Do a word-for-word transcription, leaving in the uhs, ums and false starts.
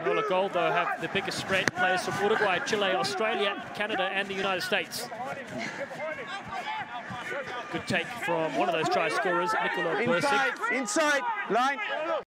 NOLA Gold, though, have the biggest spread. Players from Uruguay, Chile, Australia, Canada, and the United States. Good take from one of those try scorers, Nikola. Inside, inside, line.